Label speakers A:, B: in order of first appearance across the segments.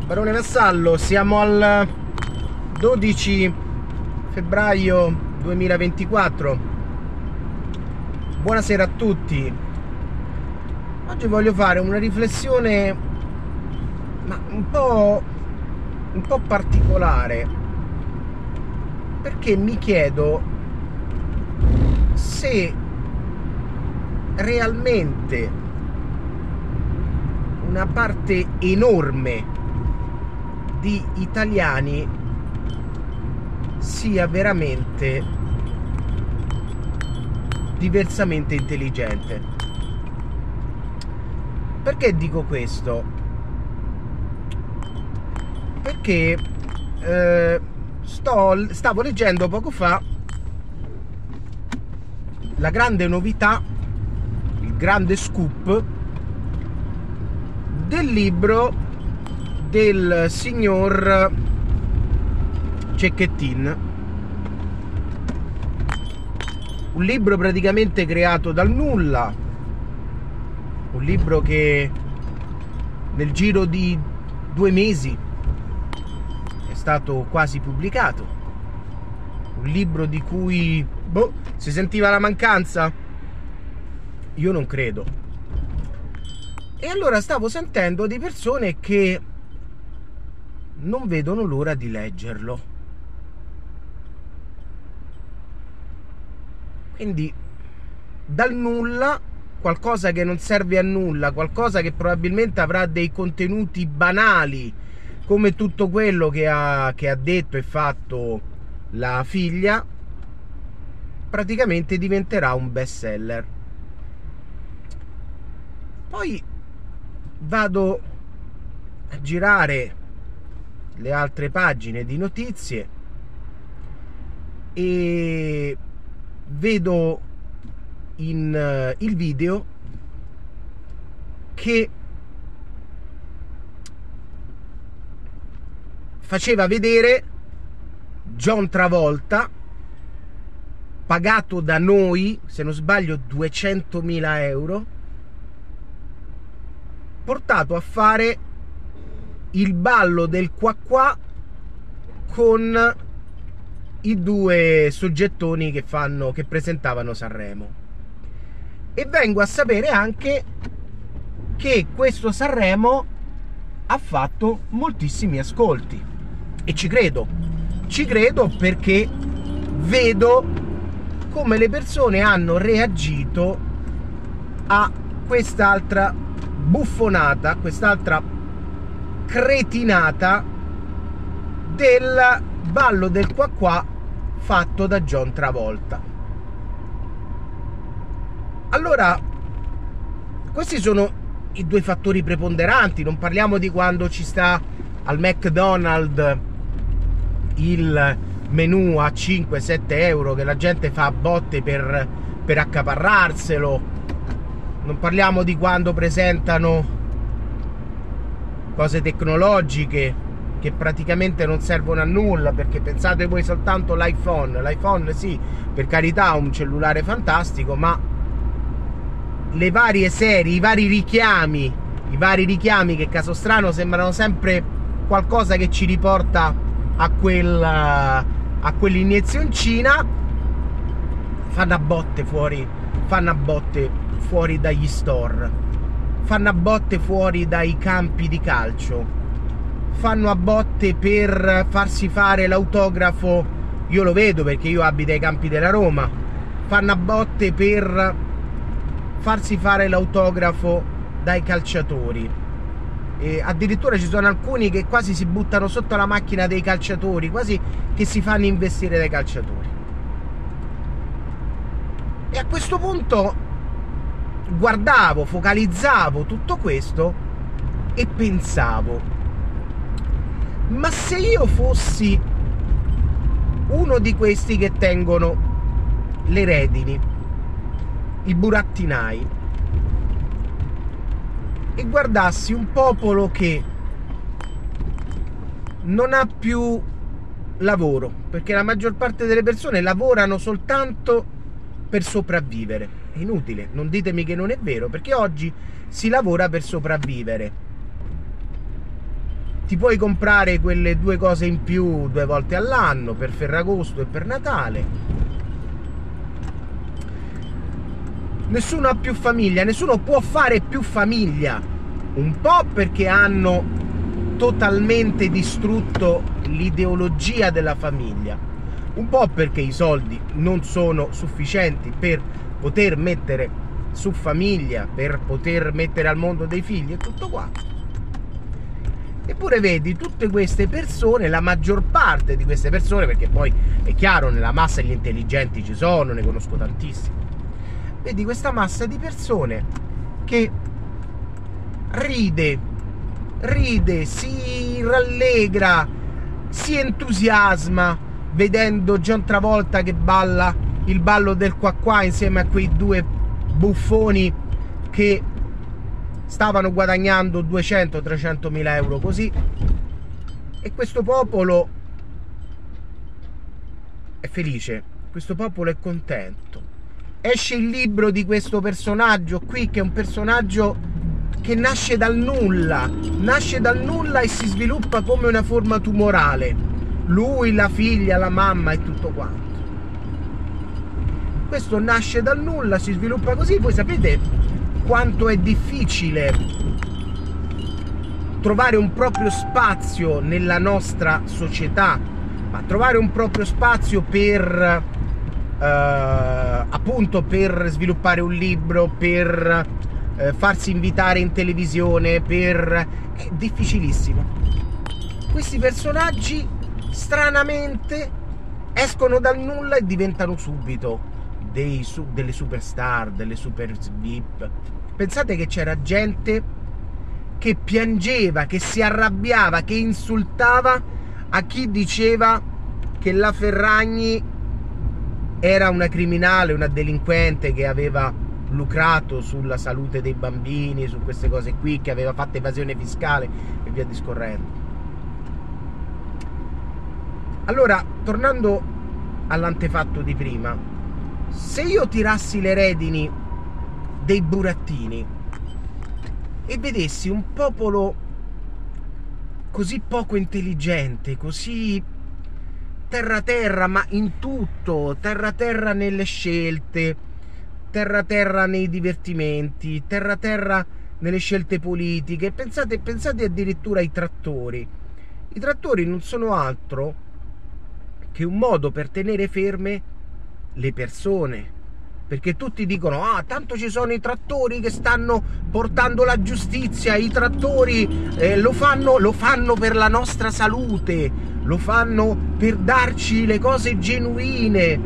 A: Barone Vassallo, siamo al 12 febbraio 2024. Buonasera a tutti. Oggi voglio fare una riflessione un po' particolare, perché mi chiedo se realmente una parte enorme di italiani sia veramente diversamente intelligente. Perché dico questo? Perché stavo leggendo poco fa la grande novità, il grande scoop del libro del signor Cecchettin, un libro praticamente creato dal nulla, un libro che nel giro di 2 mesi è stato quasi pubblicato, un libro di cui si sentiva la mancanza? Io non credo. E allora stavo sentendo di persone che non vedono l'ora di leggerlo. Quindi dal nulla, qualcosa che non serve a nulla, qualcosa che probabilmente avrà dei contenuti banali, come tutto quello che ha detto e fatto la figlia, praticamente diventerà un best seller. Poi vado a girare le altre pagine di notizie e vedo il video che faceva vedere John Travolta pagato da noi, se non sbaglio 200.000 euro, portato a fare il ballo del qua qua con i 2 soggettoni che presentavano Sanremo. E vengo a sapere anche che questo Sanremo ha fatto moltissimi ascolti, e ci credo perché vedo come le persone hanno reagito a quest'altra buffonata, quest'altra cretinata del ballo del qua qua fatto da John Travolta. Allora, questi sono i 2 fattori preponderanti. Non parliamo di quando ci sta al McDonald's il menù a 5-7 euro che la gente fa a botte per accaparrarselo. Non parliamo di quando presentano cose tecnologiche che praticamente non servono a nulla, perché pensate voi soltanto l'iPhone sì, per carità, un cellulare fantastico, ma le varie serie, i vari richiami che caso strano sembrano sempre qualcosa che ci riporta a quell'iniezioncina, fanno a botte fuori dagli store, fanno a botte fuori dai campi di calcio, fanno a botte per farsi fare l'autografo. Io lo vedo perché io abito ai campi della Roma. Fanno a botte per farsi fare l'autografo dai calciatori, e addirittura ci sono alcuni che quasi si buttano sotto la macchina dei calciatori, quasi che si fanno investire dai calciatori. E a questo punto guardavo, focalizzavo tutto questo e pensavo: ma se io fossi uno di questi che tengono le redini, i burattinai, e guardassi un popolo che non ha più lavoro, perché la maggior parte delle persone lavorano soltanto per sopravvivere. È inutile, non ditemi che non è vero, perché oggi si lavora per sopravvivere. ti puoi comprare quelle 2 cose in più 2 volte all'anno per Ferragosto e per Natale. Nessuno ha più famiglia, nessuno può fare più famiglia, un po' perché hanno totalmente distrutto l'ideologia della famiglia, un po' perché i soldi non sono sufficienti per poter mettere su famiglia, per poter mettere al mondo dei figli e tutto qua. Eppure vedi, tutte queste persone, la maggior parte di queste persone, perché poi è chiaro, nella massa gli intelligenti ci sono, ne conosco tantissimi, vedi questa massa di persone che ride, si rallegra, si entusiasma vedendo John Travolta che balla il ballo del qua qua insieme a quei 2 buffoni che stavano guadagnando 200-300 mila euro così, e questo popolo è felice, questo popolo è contento. Esce il libro di questo personaggio qui, che è un personaggio che nasce dal nulla e si sviluppa come una forma tumorale, lui, la figlia, la mamma e tutto quanto. Questo nasce dal nulla, si sviluppa così. Voi sapete quanto è difficile trovare un proprio spazio nella nostra società, ma trovare un proprio spazio per appunto per sviluppare un libro, per farsi invitare in televisione, è difficilissimo. Questi personaggi stranamente escono dal nulla e diventano subito delle superstar, delle super VIP. Pensate che c'era gente che piangeva, che si arrabbiava, che insultava a chi diceva che la Ferragni era una criminale, una delinquente che aveva lucrato sulla salute dei bambini, su queste cose qui, che aveva fatto evasione fiscale e via discorrendo. Allora, tornando all'antefatto di prima, se io tirassi le redini dei burattini e vedessi un popolo così poco intelligente, così terra ma in tutto, terra nelle scelte, terra nei divertimenti, terra nelle scelte politiche, pensate addirittura ai trattori. I trattori non sono altro che un modo per tenere ferme le persone, perché tutti dicono: ah, tanto ci sono i trattori che stanno portando la giustizia, i trattori lo fanno per la nostra salute, lo fanno per darci le cose genuine,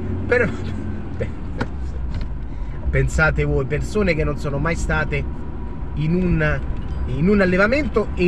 A: pensate voi, persone che non sono mai state in un allevamento e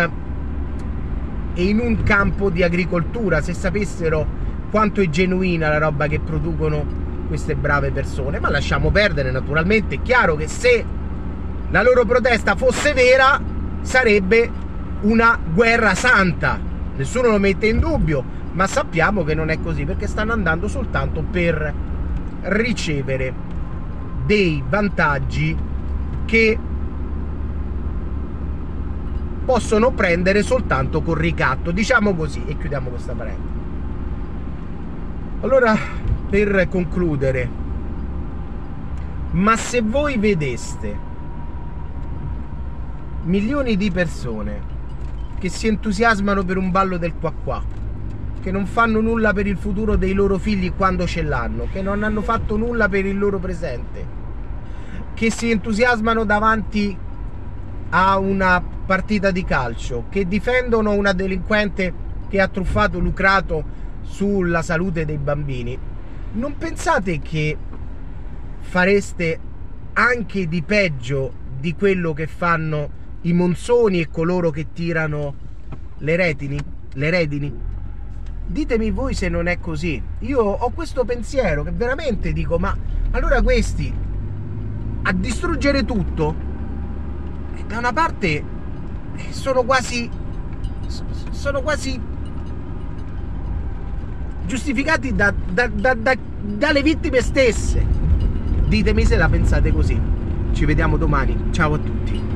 A: in un campo di agricoltura, se sapessero quanto è genuina la roba che producono queste brave persone. Ma lasciamo perdere, naturalmente. È chiaro che se la loro protesta fosse vera sarebbe una guerra santa, nessuno lo mette in dubbio, ma sappiamo che non è così, perché stanno andando soltanto per ricevere dei vantaggi che possono prendere soltanto con ricatto, diciamo così, e chiudiamo questa parentesi. Allora, per concludere, ma se voi vedeste milioni di persone che si entusiasmano per un ballo del qua qua, che non fanno nulla per il futuro dei loro figli quando ce l'hanno, che non hanno fatto nulla per il loro presente, che si entusiasmano davanti a una partita di calcio, che difendono una delinquente che ha truffato, lucrato sulla salute dei bambini, non pensate che fareste anche di peggio di quello che fanno i monzoni e coloro che tirano le redini? Ditemi voi se non è così. Io ho questo pensiero che veramente dico: ma allora questi a distruggere tutto, da una parte sono quasi giustificati dalle vittime stesse. Ditemi se la pensate così. Ci vediamo domani. Ciao a tutti.